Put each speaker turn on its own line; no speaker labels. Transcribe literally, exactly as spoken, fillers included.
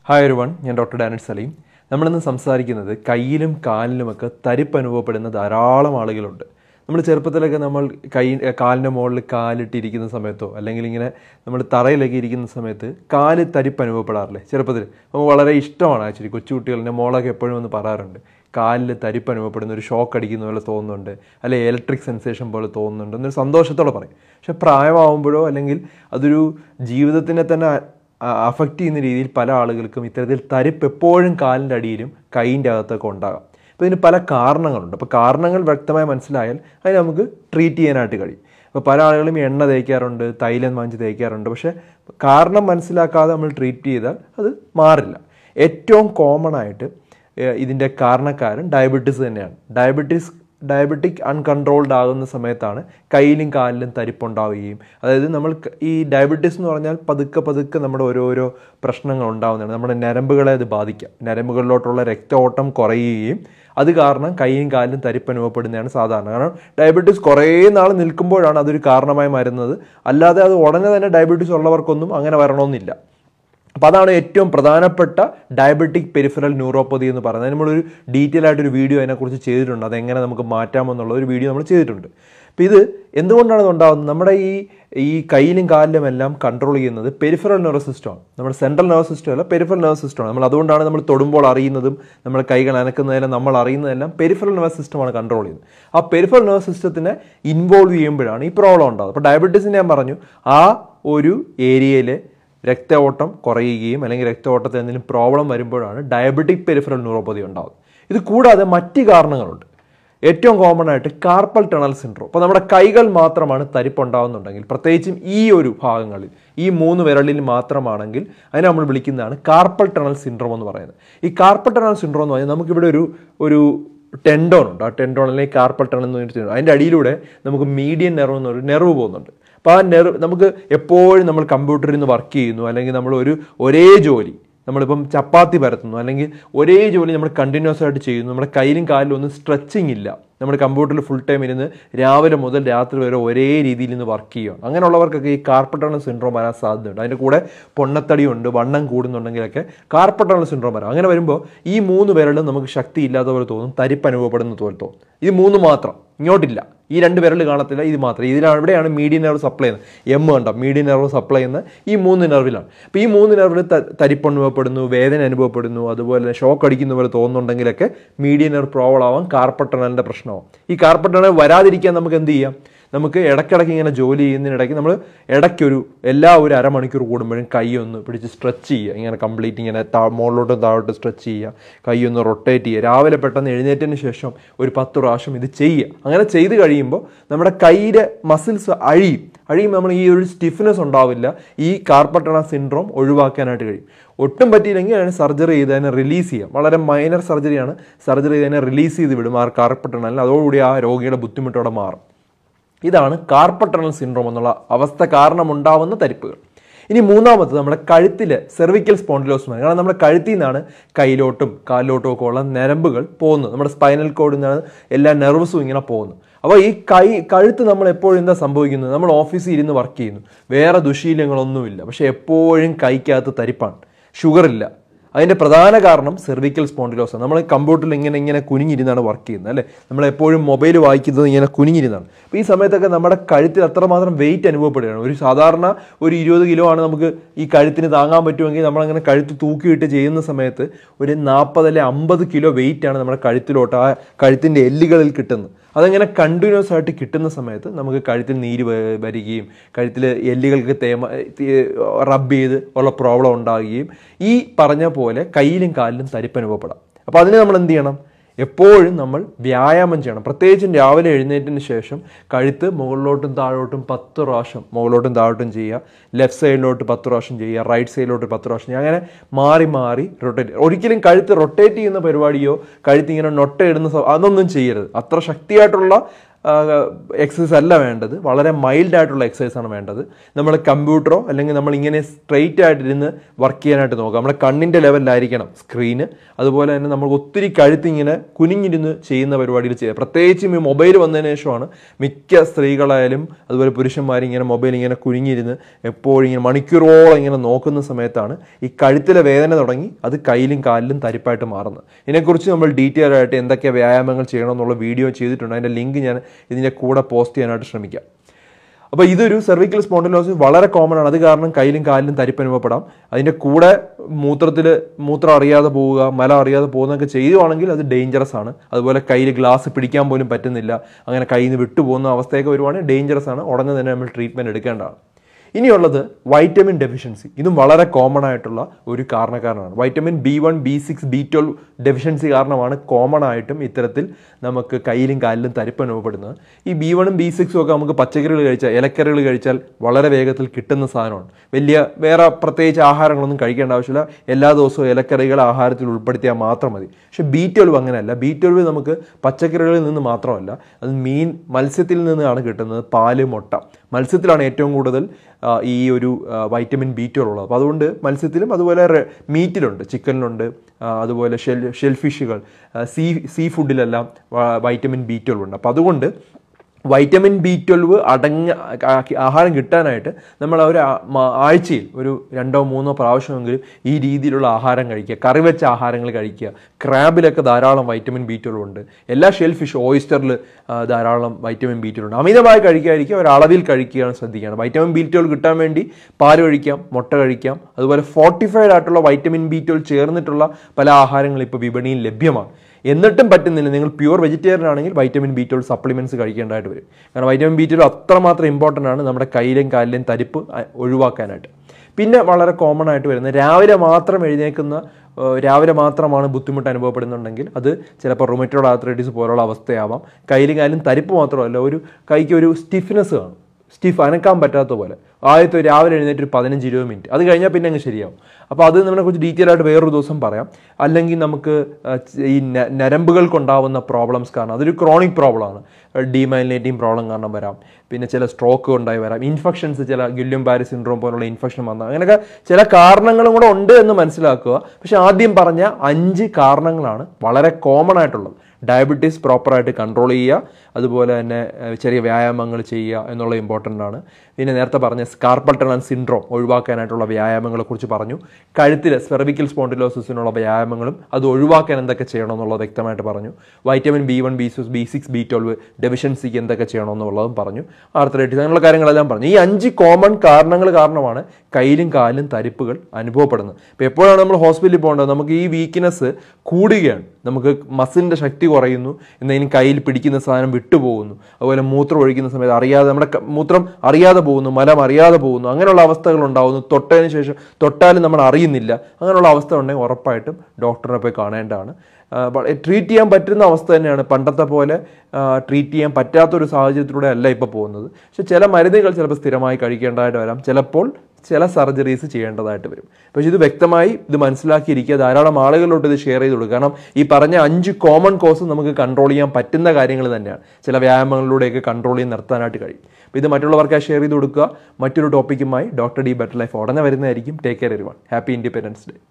Hi everyone, I am Doctor Danish Salim. നമ്മൾ ഇന്ന് സംസാരിക്കുന്നത് കയ്യിലും കാലിലുമൊക്കെ തരിപ്പ് അനുഭവപ്പെടുന്ന ധാരാളം ആളുകളുണ്ട്. നമ്മൾ ചെറുപ്പത്തിലൊക്കെ നമ്മൾ കൈ കാലിൻ്റെ മുകളിൽ കാലിട്ടിരിക്കുന്ന സമയത്തോ അല്ലെങ്കിൽ ഇങ്ങനെ നമ്മൾ തറയിലൊക്കെ ഇരിക്കുന്ന സമയത്ത് കാല് തരിപ്പ് അനുഭവപ്പെടാറില്ലേ ചെറുപ്പത്തിൽ? നമുക്ക് വളരെ ഇഷ്ടമാണ് ആക്ച്വലി. കൊച്ചുകുട്ടികളുടെ മോളൊക്കെ എപ്പോഴും ഒന്ന് പറയാറുണ്ട്, കാലിൽ തരിപ്പ് അനുഭവപ്പെടുന്ന ഒരു ഷോക്ക് അടിക്കുന്ന പോലെ തോന്നുന്നുണ്ട്, അല്ലെങ്കിൽ ഇലക്ട്രിക് സെൻസേഷൻ പോലെ തോന്നുന്നുണ്ട് എന്നൊരു സന്തോഷത്തോടെ പറയും. പക്ഷെ പ്രായമാകുമ്പോഴോ അല്ലെങ്കിൽ അതൊരു ജീവിതത്തിനെ തന്നെ അഫക്റ്റ് ചെയ്യുന്ന രീതിയിൽ പല ആളുകൾക്കും ഇത്തരത്തിൽ തരിപ്പ് എപ്പോഴും കാലിൻ്റെ അടിയിലും കൈയിൻ്റെ അകത്തൊക്കെ ഉണ്ടാകാം. അപ്പോൾ ഇതിന് പല കാരണങ്ങളുണ്ട്. അപ്പോൾ കാരണങ്ങൾ വ്യക്തമായി മനസ്സിലായാൽ അതിന് നമുക്ക് ട്രീറ്റ് ചെയ്യാനായിട്ട് കഴിയും. അപ്പോൾ പല ആളുകളും എണ്ണ തേക്കാറുണ്ട്, തൈലം വാങ്ങിച്ച് തേക്കാറുണ്ട്. പക്ഷേ കാരണം മനസ്സിലാക്കാതെ നമ്മൾ ട്രീറ്റ് ചെയ്താൽ അത് മാറില്ല. ഏറ്റവും കോമൺ ആയിട്ട് ഇതിൻ്റെ കാരണക്കാരൻ ഡയബറ്റീസ് തന്നെയാണ്. ഡയബറ്റീസ് ഡയബറ്റിക് അൺകൺട്രോൾഡ് ആകുന്ന സമയത്താണ് കയ്യിലും കാലിലും തരിപ്പുണ്ടാവുകയും, അതായത് നമ്മൾ ഈ ഡയബറ്റീസ് എന്ന് പറഞ്ഞാൽ പതുക്കെ പതുക്കെ നമ്മുടെ ഓരോരോ പ്രശ്നങ്ങൾ ഉണ്ടാകുന്നതാണ്. നമ്മുടെ ഞരമ്പുകളെ അത് ബാധിക്കാം. ഞരമ്പുകളിലോട്ടുള്ള രക്തഓട്ടം കുറയുകയും അത് കാരണം കൈയും കാലിലും തരിപ്പ് അനുഭവപ്പെടുന്നതാണ് സാധാരണ. കാരണം ഡയബറ്റീസ് കുറേ നാൾ നിൽക്കുമ്പോഴാണ് അതൊരു കാരണമായി മാറുന്നത്. അല്ലാതെ അത് ഉടനെ തന്നെ ഡയബറ്റീസ് ഉള്ളവർക്കൊന്നും അങ്ങനെ വരണമെന്നില്ല. അപ്പോൾ അതാണ് ഏറ്റവും പ്രധാനപ്പെട്ട ഡയബറ്റിക് പെരിഫറൽ ന്യൂറോപ്പതി എന്ന് പറയുന്നത്. നമ്മളൊരു ഡീറ്റെയിൽ ആയിട്ടൊരു വീഡിയോ അതിനെക്കുറിച്ച് ചെയ്തിട്ടുണ്ട്. അതെങ്ങനെ നമുക്ക് മാറ്റാമെന്നുള്ള ഒരു വീഡിയോ നമ്മൾ ചെയ്തിട്ടുണ്ട്. അപ്പോൾ ഇത് എന്തുകൊണ്ടാണ് ഇത് ഉണ്ടാകുന്നത്? നമ്മുടെ ഈ ഈ കയ്യിലും കാലിലും എല്ലാം കൺട്രോൾ ചെയ്യുന്നത് പെരിഫറൽ നെർവസ് സിസ്റ്റമാണ്. നമ്മുടെ സെൻട്രൽ നെർവസ് സിസ്റ്റം അല്ല, പെരിഫറൽ നെർവസ് സിസ്റ്റമാണ്. നമ്മൾ അതുകൊണ്ടാണ് നമ്മൾ തൊടുമ്പോൾ അറിയുന്നതും നമ്മുടെ കൈകൾ അനക്കുന്നതെല്ലാം നമ്മൾ അറിയുന്നതെല്ലാം പെരിഫറൽ നെർവസ് സിസ്റ്റമാണ് കൺട്രോൾ ചെയ്യുന്നത്. ആ പെരിഫറൽ നെർവസ് സിസ്റ്റത്തിനെ ഇൻവോൾവ് ചെയ്യുമ്പോഴാണ് ഈ പ്രോബ്ലം ഉണ്ടാകുന്നത്. അപ്പോൾ ഡയബറ്റീസിന് ഞാൻ പറഞ്ഞു, ആ ഒരു ഏരിയയിൽ രക്തഓട്ടം കുറയുകയും അല്ലെങ്കിൽ രക്തഓട്ടത്തിൽ എന്തെങ്കിലും പ്രോബ്ലം വരുമ്പോഴാണ് ഡയബറ്റിക് പെരിഫറൽ ന്യൂറോപ്പതി ഉണ്ടാകുന്നത്. ഇത് കൂടാതെ മറ്റ് കാരണങ്ങളുണ്ട്. ഏറ്റവും കോമൺ ആയിട്ട് കാർപ്പൽ ടണൽ സിൻഡ്രോം. അപ്പോൾ നമ്മുടെ കൈകൾ മാത്രമാണ് തരിപ്പുണ്ടാകുന്നുണ്ടെങ്കിൽ, പ്രത്യേകിച്ചും ഈ ഒരു ഭാഗങ്ങളിൽ ഈ മൂന്ന് വിരലിൽ മാത്രമാണെങ്കിൽ അതിനെ നമ്മൾ വിളിക്കുന്നതാണ് കാർപ്പൽ ടണൽ സിൻഡ്രോം എന്ന് പറയുന്നത്. ഈ കാർപ്പൽ ടണൽ സിൻഡ്രോം എന്ന് പറഞ്ഞാൽ നമുക്കിവിടെ ഒരു ഒരു ടെൻഡോൺ ഉണ്ട്. ആ ടെൻഡോൺ അല്ലെങ്കിൽ കാർപ്പൽ ടണൽ എന്ന് പറഞ്ഞിട്ട് അതിൻ്റെ അടിയിലൂടെ നമുക്ക് മീഡിയൻ നെർവ് എന്നൊരു നെർവ് പോകുന്നുണ്ട്. അപ്പോൾ ആ നെർവ് നമുക്ക് എപ്പോഴും നമ്മൾ കമ്പ്യൂട്ടറിൽ നിന്ന് വർക്ക് ചെയ്യുന്നു, അല്ലെങ്കിൽ നമ്മൾ ഒരു ഒരേ ജോലി നമ്മളിപ്പം ചപ്പാത്തി പരത്തുന്നു, അല്ലെങ്കിൽ ഒരേ ജോലി നമ്മൾ കണ്ടിന്യൂസ് ആയിട്ട് ചെയ്യുന്നു, നമ്മുടെ കയ്യിലും കാലിലും ഒന്നും സ്ട്രെച്ചിങ് ഇല്ല, നമ്മുടെ കമ്പ്യൂട്ടറിൽ ഫുൾ ടൈം ഇരുന്ന് രാവിലെ മുതൽ രാത്രി വരെ ഒരേ രീതിയിൽ നിന്ന് വർക്ക് ചെയ്യുകയാണ്. അങ്ങനെയുള്ളവർക്കൊക്കെ ഈ കാർപ്പൽ ടണൽ സിൻഡ്രോം വരാൻ സാധ്യതയുണ്ട്. അതിൻ്റെ കൂടെ പൊണ്ണത്തടിയുണ്ട്, വണ്ണം കൂടുന്നുണ്ടെങ്കിലൊക്കെ കാർപ്പൽ ടണൽ സിൻഡ്രോം വരാം. അങ്ങനെ വരുമ്പോൾ ഈ മൂന്ന് പേരിലും നമുക്ക് ശക്തി ഇല്ലാത്ത പോലെ തോന്നും, തരിപ്പ് അനുഭവപ്പെടുന്ന പോലെ തോന്നും. ഇത് മൂന്ന് മാത്രം, ഇങ്ങോട്ടില്ല. ഈ രണ്ട് വിരൽ കാണത്തില്ല, ഇത് മാത്രം. ഇതിലാണ് ഇവിടെയാണ് മീഡിയൻ നെർവ് സപ്ലൈ ചെയ്യുന്നത്. എം കണ്ടോ, മീഡിയൻ നെർവ് സപ്ലൈ ചെയ്യുന്ന ഈ മൂന്ന് നെർവിലാണ്. അപ്പോൾ ഈ മൂന്ന് നെർവിൽ തരിപ്പ് അനുഭവപ്പെടുന്നു, വേദന അനുഭവപ്പെടുന്നു, അതുപോലെ ഷോക്ക് അടിക്കുന്ന പോലെ തോന്നുന്നുണ്ടെങ്കിലൊക്കെ മീഡിയൻ നെർവ് പ്രോബ്ലം ആവാം, കാർപ്പൽ ടണലിൻ്റെ പ്രശ്നമാവും. ഈ കാർപ്പൽ ടണൽ വരാതിരിക്കാൻ നമുക്ക് എന്ത് ചെയ്യാം? നമുക്ക് ഇടയ്ക്കിടയ്ക്ക് ഇങ്ങനെ ജോലി ചെയ്യുന്നതിനിടയ്ക്ക് നമ്മൾ ഇടയ്ക്കൊരു എല്ലാ ഒരു അരമണിക്കൂർ കൂടുമ്പോഴും കൈ ഒന്ന് പിടിച്ച് സ്ട്രെച്ച് ചെയ്യുക. ഇങ്ങനെ കംപ്ലീറ്റ് ഇങ്ങനെ താ മുകളിലോട്ടും താഴോട്ടും സ്ട്രെച്ച് ചെയ്യുക, കൈ ഒന്ന് റൊട്ടേറ്റ് ചെയ്യുക. രാവിലെ പെട്ടെന്ന് എഴുന്നേറ്റതിന് ശേഷം ഒരു പത്ത് പ്രാവശ്യം ഇത് ചെയ്യുക. അങ്ങനെ ചെയ്ത് കഴിയുമ്പോൾ നമ്മുടെ കൈയുടെ മസിൽസ് അഴിയും. അഴിയുമ്പോൾ നമ്മൾ ഈ ഒരു സ്റ്റിഫ്നെസ് ഉണ്ടാവില്ല. ഈ കാർപ്പൽ ടണൽ സിൻഡ്രോം ഒഴിവാക്കാനായിട്ട് കഴിയും. ഒട്ടും പറ്റിയില്ലെങ്കിൽ അതിന് സർജറി ചെയ്ത് അതിനെ റിലീസ് ചെയ്യാം. വളരെ മൈനർ സർജറിയാണ്. സർജറി ചെയ്ത് അതിനെ റിലീസ് ചെയ്ത് വിടും ആ കാർപ്പൽ ടണലിൽ. അതോടുകൂടി ആ രോഗിയുടെ ബുദ്ധിമുട്ടോടെ മാറും. ഇതാണ് കാർപ്പൽ ടണൽ സിൻഡ്രോം എന്നുള്ള അവസ്ഥ കാരണം ഉണ്ടാവുന്ന തരിപ്പുകൾ. ഇനി മൂന്നാമത് നമ്മുടെ കഴുത്തിൽ സെർവിക്കൽ സ്പോണ്ടിലോസിസ്. കാരണം നമ്മുടെ കഴുത്തിൽ നിന്നാണ് കയ്യിലോട്ടും കാലിലോട്ടും ഒക്കെ ഉള്ള ഞരമ്പുകൾ പോകുന്നത്. നമ്മുടെ സ്പൈനൽ കോഡിൽ നിന്നാണ് എല്ലാ നെർവ്സും ഇങ്ങനെ പോകുന്നത്. അപ്പോൾ ഈ കൈ കഴുത്ത് നമ്മൾ എപ്പോഴും എന്താ സംഭവിക്കുന്നത്? നമ്മൾ ഓഫീസിൽ ഇരുന്ന് വർക്ക് ചെയ്യുന്നു, വേറെ ദുശീലങ്ങളൊന്നുമില്ല, പക്ഷേ എപ്പോഴും കൈക്കകത്ത് തരിപ്പാണ്, ഷുഗറില്ല. അതിൻ്റെ പ്രധാന കാരണം സെർവിക്കൽ സ്പോണ്ടിലോസിസ്. നമ്മൾ കമ്പ്യൂട്ടറിൽ ഇങ്ങനെ ഇങ്ങനെ കുനിഞ്ഞിരുന്നാണ് വർക്ക് ചെയ്യുന്നത്, അല്ലേ? നമ്മളെപ്പോഴും മൊബൈൽ വായിക്കുന്നത് ഇങ്ങനെ കുനിഞ്ഞിരുന്നാണ്. അപ്പോൾ ഈ സമയത്തൊക്കെ നമ്മുടെ കഴുത്തിൽ അത്രമാത്രം വെയിറ്റ് അനുഭവപ്പെടുകയാണ്. ഒരു സാധാരണ ഒരു ഇരുപത് കിലോ ആണ് നമുക്ക് ഈ കഴുത്തിന് താങ്ങാൻ പറ്റുമെങ്കിൽ നമ്മളങ്ങനെ കഴുത്ത് തൂക്കിയിട്ട് ചെയ്യുന്ന സമയത്ത് ഒരു നാൽപ്പത് അല്ലെ അമ്പത് കിലോ വെയിറ്റാണ് നമ്മുടെ കഴുത്തിലോട്ട് ആ കഴുത്തിൻ്റെ എല്ലുകളിൽ കിട്ടുന്നത്. അതങ്ങനെ കണ്ടിന്യൂസ് ആയിട്ട് കിട്ടുന്ന സമയത്ത് നമുക്ക് കഴുത്തിൽ നീര് വരികയും കഴുത്തിൽ എല്ലുകൾക്ക് തേമ റബ്ബ് ചെയ്ത് ഉള്ള പ്രോബ്ലം ഉണ്ടാകുകയും ഈ പറഞ്ഞ പോലെ കയ്യിലും കാലിലും തരിപ്പ് അനുഭവപ്പെടാം. അപ്പോൾ അതിന് നമ്മൾ എന്ത് ചെയ്യണം? എപ്പോഴും നമ്മൾ വ്യായാമം ചെയ്യണം. പ്രത്യേകിച്ചും രാവിലെ എഴുന്നേറ്റതിന് ശേഷം കഴുത്ത് മുകളിലോട്ടും താഴോട്ടും പത്ത് പ്രാവശ്യം മുകളിലോട്ടും താഴോട്ടും ചെയ്യുക, ലെഫ്റ്റ് സൈഡിലോട്ട് പത്ത് പ്രാവശ്യം ചെയ്യുക, റൈറ്റ് സൈഡിലോട്ട് പത്ത് പ്രാവശ്യം ചെയ്യുക. അങ്ങനെ മാറി മാറി റൊട്ടേറ്റ്. ഒരിക്കലും കഴുത്ത് റൊട്ടേറ്റ് ചെയ്യുന്ന പരിപാടിയോ കഴുത്ത് ഇങ്ങനെ നൊട്ടയിടുന്ന അതൊന്നും ചെയ്യരുത്. അത്ര ശക്തിയായിട്ടുള്ള എക്സസൈസ് അല്ല വേണ്ടത്, വളരെ മൈൽഡ് ആയിട്ടുള്ള എക്സസൈസ് ആണ് വേണ്ടത്. നമ്മൾ കമ്പ്യൂട്ടറോ അല്ലെങ്കിൽ നമ്മൾ ഇങ്ങനെ സ്ട്രെയിറ്റ് ആയിട്ടിരുന്ന് വർക്ക് ചെയ്യാനായിട്ട് നോക്കുക. നമ്മുടെ കണ്ണിൻ്റെ ലെവലിലായിരിക്കണം സ്ക്രീന്. അതുപോലെ തന്നെ നമ്മൾ ഒത്തിരി കഴുത്തിങ്ങനെ കുനിഞ്ഞിരുന്ന് ചെയ്യുന്ന പരിപാടികൾ ചെയ്യുക. പ്രത്യേകിച്ചും ഈ മൊബൈൽ വന്നതിന് ശേഷമാണ് മിക്ക സ്ത്രീകളായാലും അതുപോലെ പുരുഷന്മാരും ഇങ്ങനെ മൊബൈൽ ഇങ്ങനെ കുനിഞ്ഞിരുന്ന് എപ്പോഴും ഇങ്ങനെ മണിക്കൂറോളം ഇങ്ങനെ നോക്കുന്ന സമയത്താണ് ഈ കഴുത്തിലെ വേദന തുടങ്ങി അത് കയ്യിലും കാലിലും തരിപ്പായിട്ട് മാറുന്നത്. ഇതിനെക്കുറിച്ച് നമ്മൾ ഡീറ്റെയിൽ ആയിട്ട് എന്തൊക്കെ വ്യായാമങ്ങൾ ചെയ്യണമെന്നുള്ള വീഡിയോ ചെയ്തിട്ടുണ്ട്. അതിൻ്റെ ലിങ്ക് ഞാൻ ഇതിൻ്റെ കൂടെ പോസ്റ്റ് ചെയ്യാനായിട്ട് ശ്രമിക്കാം. അപ്പോൾ ഇതൊരു സെർവിക്കൽ സ്പോണ്ടിലോസിസ് വളരെ കോമൺ ആണ്. അത് കാരണം കയ്യിലും കാലിലും തരിപ്പ് അനുഭവപ്പെടാം. അതിൻ്റെ കൂടെ മൂത്രത്തിൽ മൂത്രം അറിയാതെ പോവുക, മല അറിയാതെ പോകുന്നതൊക്കെ ചെയ്യുവാണെങ്കിൽ അത് ഡേഞ്ചറസ് ആണ്. അതുപോലെ കയ്യിൽ ഗ്ലാസ് പിടിക്കാൻ പോലും പറ്റുന്നില്ല, അങ്ങനെ കയ്യിൽ നിന്ന് വിട്ടുപോകുന്ന അവസ്ഥയൊക്കെ വരുവാണെങ്കിൽ ഡേഞ്ചറസ് ആണ്. ഉടനെ തന്നെ നമ്മൾ ട്രീറ്റ്മെൻറ്റ് എടുക്കേണ്ടതാണ്. ഇനിയുള്ളത് വൈറ്റമിൻ ഡെഫിഷ്യൻസി. ഇതും വളരെ കോമൺ ആയിട്ടുള്ള ഒരു കാരണക്കാരനാണ്. Vitamin B one B six B twelve deficiency കാരണമാണ് കോമൺ ആയിട്ടും ഇത്തരത്തിൽ നമുക്ക് കയ്യിലും കാലിലും തരിപ്പ് അനുഭവപ്പെടുന്നത്. ഈ ബി വണ്ണും ബി സിക്സും ഒക്കെ നമുക്ക് പച്ചക്കറികൾ കഴിച്ചാൽ, ഇലക്കറികൾ കഴിച്ചാൽ വളരെ വേഗത്തിൽ കിട്ടുന്ന സാധനമാണ്. വലിയ വേറെ പ്രത്യേകിച്ച് ആഹാരങ്ങളൊന്നും കഴിക്കേണ്ട ആവശ്യമില്ല. എല്ലാ ദിവസവും ഇലക്കറികൾ ആഹാരത്തിൽ ഉൾപ്പെടുത്തിയാൽ മാത്രം മതി. പക്ഷേ ബി ട്വൽവ് അങ്ങനെയല്ല. ബി ട്വൽവ് നമുക്ക് പച്ചക്കറികളിൽ നിന്ന് മാത്രമല്ല, അത് മീൻ മത്സ്യത്തിൽ നിന്നാണ് കിട്ടുന്നത്. പാല്, മുട്ട. മത്സ്യത്തിലാണ് ഏറ്റവും കൂടുതൽ ഈ ഒരു വൈറ്റമിൻ ബി ട്വൽവ് ഉള്ളത്. അപ്പോൾ അതുകൊണ്ട് മത്സ്യത്തിലും അതുപോലെ മീറ്റിലുണ്ട്, ചിക്കനിലുണ്ട്, അതുപോലെ ഷെൽ ഷെൽ ഫിഷുകൾ, സീ സീ ഫുഡിലെല്ലാം വൈറ്റമിൻ ബി ട്വൽവ് ഉണ്ട്. അപ്പോൾ അതുകൊണ്ട് വൈറ്റമിൻ ബി ട്വൽവ് അടങ്ങ ആഹാരം കിട്ടാനായിട്ട് നമ്മൾ ഒരു ആഴ്ചയിൽ ഒരു രണ്ടോ മൂന്നോ പ്രാവശ്യമെങ്കിലും ഈ രീതിയിലുള്ള ആഹാരം കഴിക്കുക. കറി വെച്ച ആഹാരങ്ങൾ കഴിക്കുക. ക്രാബിലൊക്കെ ധാരാളം വൈറ്റമിൻ ബി ട്വൽവ് ഉണ്ട്. എല്ലാ ഷെൽ ഫിഷ്, ഓയിസ്റ്ററിൽ ധാരാളം വൈറ്റമിൻ ബി ട്വൽവ് ഉണ്ട്. അമിതമായി കഴിക്കാതിരിക്കുക, ഒരളവിൽ കഴിക്കുകയാണ് ശ്രദ്ധിക്കുകയാണ്. വൈറ്റമിൻ ബി ട്വൽവ് കിട്ടാൻ വേണ്ടി പാല് കഴിക്കാം, മുട്ട കഴിക്കാം. അതുപോലെ ഫോർട്ടിഫൈഡ് ആയിട്ടുള്ള വൈറ്റമിൻ ബി ട്വൽവ് ചേർന്നിട്ടുള്ള പല ആഹാരങ്ങളും ഇപ്പോൾ വിപണിയിൽ ലഭ്യമാണ്. എന്നിട്ടും പറ്റുന്നില്ല, നിങ്ങൾ പ്യുവർ വെജിറ്റേറിയൻ ആണെങ്കിൽ വൈറ്റമിൻ ബി ട്വൽവ് സപ്ലിമെൻറ്റ്സ് കഴിക്കേണ്ടതായിട്ട് വരും. കാരണം വൈറ്റമിൻ ബി ട്വൽവ് അത്രമാത്രം ഇമ്പോർട്ടൻ്റ് ആണ് നമ്മുടെ കയ്യിലെയും കാലിലെയും തരിപ്പ് ഒഴിവാക്കാനായിട്ട്. പിന്നെ വളരെ കോമൺ ആയിട്ട് വരുന്നത് രാവിലെ മാത്രം എഴുന്നേൽക്കുന്ന രാവിലെ മാത്രമാണ് ബുദ്ധിമുട്ട് അനുഭവപ്പെടുന്നുണ്ടെങ്കിൽ അത് ചിലപ്പോൾ റൊമറ്റോയ്ഡ് ആർത്രൈറ്റിസ് പോലുള്ള അവസ്ഥയാവാം. കയ്യിലും കാലിലും തരിപ്പ് മാത്രമല്ല, ഒരു കൈക്ക് ഒരു സ്റ്റിഫ്നെസ് കാണും, സ്റ്റിഫ്, അനക്കാൻ പറ്റാത്ത പോലെ. ആദ്യത്തെ രാവിലെ എഴുന്നേറ്റ് ഒരു പതിനഞ്ച് ഇരുപത് മിനിറ്റ്, അത് കഴിഞ്ഞാൽ പിന്നെ അങ്ങ് ശരിയാവും. അപ്പോൾ അത് നമ്മളെക്കുറിച്ച് ഡീറ്റെയിൽ ആയിട്ട് വേറൊരു ദിവസം പറയാം. അല്ലെങ്കിൽ നമുക്ക് ഈ നരമ്പുകൾക്കുണ്ടാവുന്ന പ്രോബ്ലംസ് കാരണം, അതൊരു ക്രോണിക് പ്രോബ്ലമാണ്. ഡീമൈലിനേറ്റിംഗ് പ്രോബ്ലം കാരണം വരാം. പിന്നെ ചില സ്ട്രോക്ക് ഉണ്ടായി വരാം. ഇൻഫെക്ഷൻസ്, ചില ഗില്യം ബാരി സിൻഡ്രോം പോലുള്ള ഇൻഫെക്ഷൻ വന്നാൽ അങ്ങനെയൊക്കെ ചില കാരണങ്ങളും കൂടെ ഉണ്ട് എന്ന് മനസ്സിലാക്കുക. പക്ഷെ ആദ്യം പറഞ്ഞ അഞ്ച് കാരണങ്ങളാണ് വളരെ കോമൺ ആയിട്ടുള്ളത്. ഡയബറ്റീസ് പ്രോപ്പറായിട്ട് കൺട്രോൾ ചെയ്യുക, അതുപോലെ തന്നെ ചെറിയ വ്യായാമങ്ങൾ ചെയ്യുക എന്നുള്ളത് ഇമ്പോർട്ടൻ്റ് ആണ്. പിന്നെ നേരത്തെ പറഞ്ഞ സ്കാർപ്പൽ ടണൽ സിൻഡ്രോം ഒഴിവാക്കാനായിട്ടുള്ള വ്യായാമങ്ങളെക്കുറിച്ച് പറഞ്ഞു. കഴുത്തിൽ സെർവിക്കൽ സ്പോണ്ടിലോസിസിനുള്ള വ്യായാമങ്ങളും അത് ഒഴിവാക്കാൻ എന്തൊക്കെ ചെയ്യണമെന്നുള്ളത് വ്യക്തമായിട്ട് പറഞ്ഞു. Vitamin B one B six B six B twelve ഡെഫിഷ്യൻസിക്ക് എന്തൊക്കെ ചെയ്യണമെന്നുള്ളതും പറഞ്ഞു. ആർത്രൈറ്റിസ് അങ്ങനെയുള്ള കാര്യങ്ങളെല്ലാം പറഞ്ഞു. ഈ അഞ്ച് കോമൺ കാരണങ്ങൾ കാരണമാണ് കയ്യിലും കാലിലും തരിപ്പുകൾ അനുഭവപ്പെടുന്നത്. ഇപ്പോൾ എപ്പോഴാണ് നമ്മൾ ഹോസ്പിറ്റലിൽ പോകേണ്ടത്? നമുക്ക് ഈ വീക്ക്നെസ് കൂടുകയാണ്, നമുക്ക് മസിലിൻ്റെ ശക്തി കുറയുന്നു, എന്തെങ്കിലും കയ്യിൽ പിടിക്കുന്ന സാധനം വിട്ടുപോകുന്നു, അതുപോലെ മൂത്രം ഒഴിക്കുന്ന സമയത്ത് അറിയാതെ നമ്മുടെ മൂത്രം അറിയാതെ പോകുന്നു, മലം അറിയാതെ പോകുന്നു, അങ്ങനെയുള്ള അവസ്ഥകൾ ഉണ്ടാകുന്നു. തൊട്ടതിന് ശേഷം തൊട്ടാലും നമ്മൾ അറിയുന്നില്ല. അങ്ങനെയുള്ള അവസ്ഥ ഉണ്ടെങ്കിൽ ഉറപ്പായിട്ടും ഡോക്ടറെ പോയി കാണേണ്ടതാണ്. ട്രീറ്റ് ചെയ്യാൻ പറ്റുന്ന അവസ്ഥ തന്നെയാണ്. പണ്ടത്തെ പോലെ ട്രീറ്റ് ചെയ്യാൻ പറ്റാത്തൊരു സാഹചര്യത്തിലൂടെ അല്ല ഇപ്പോൾ പോകുന്നത്. പക്ഷെ ചില മരുന്നുകൾ ചിലപ്പോൾ സ്ഥിരമായി കഴിക്കേണ്ടതായിട്ട് വരാം, ചിലപ്പോൾ ചില സർജറീസ് ചെയ്യേണ്ടതായിട്ട് വരും. പക്ഷേ ഇത് വ്യക്തമായി ഇത് മനസ്സിലാക്കിയിരിക്കുക, ധാരാളം ആളുകളിലോട്ട് ഇത് ഷെയർ ചെയ്ത് കൊടുക്കുക. കാരണം ഈ പറഞ്ഞ അഞ്ച് കോമൺ കോസ് നമുക്ക് കൺട്രോൾ ചെയ്യാൻ പറ്റുന്ന കാര്യങ്ങൾ തന്നെയാണ്. ചില വ്യായാമങ്ങളിലൂടെയൊക്കെ കൺട്രോൾ ചെയ്ത് നിർത്താനായിട്ട് കഴിയും. അപ്പോൾ ഇത് മറ്റുള്ളവർക്കായി ഷെയർ ചെയ്ത് കൊടുക്കുക. മറ്റൊരു ടോപ്പിക്കുമായി ഡോക്ടർ ഡി ബെറ്റർ ലൈഫ് ഉടനെ വരുന്നതായിരിക്കും. Take care everyone. Happy independence day.